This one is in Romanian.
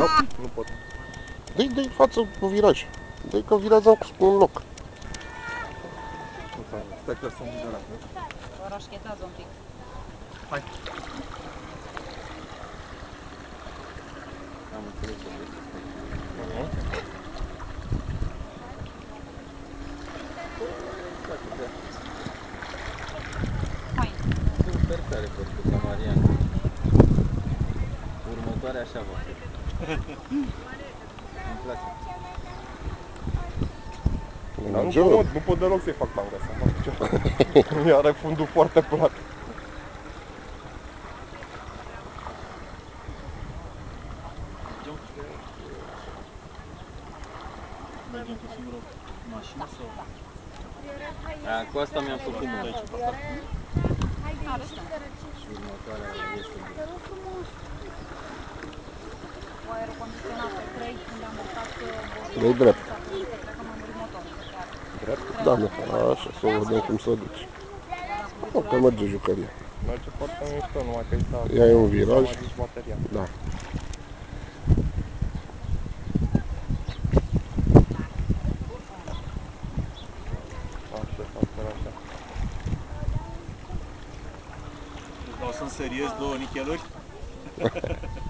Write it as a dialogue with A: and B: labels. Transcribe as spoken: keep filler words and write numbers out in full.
A: Nu pot.
B: Dă-i, dă-i față cu viraj. Dă-i că virează un loc.
A: Stai că sunt vizorat.
C: O roșchetează un pic.
A: Hai. Am înțeles ce vrei să spui.
C: Fain.
D: Super tare părcuța, Mariana. Următoarea așa va fi. Îmi place.
A: Dar nu pot, nu pot deloc să-i fac tanga, să fac ce. Iar are fundul foarte plat.
D: Mergem cu singură mașină sau? A, cu asta mi-am făcut mult aici pe asta. Și următoarea este bună.
C: Cu aerul condiționat pe trei, când am urcat
B: Dă-i drept.
C: cred că m-a murit motorul.
A: Drept?
B: Da, nu, așa, să vedem cum se duce. O, că merge jucăria.
A: Merge foarte mișto, numai că aici
B: Ia e un viraj.
A: s-a mai dus bateria.
B: Da.
A: Așa, așa, așa.
D: Îți dau să-mi seriez două nicheluri?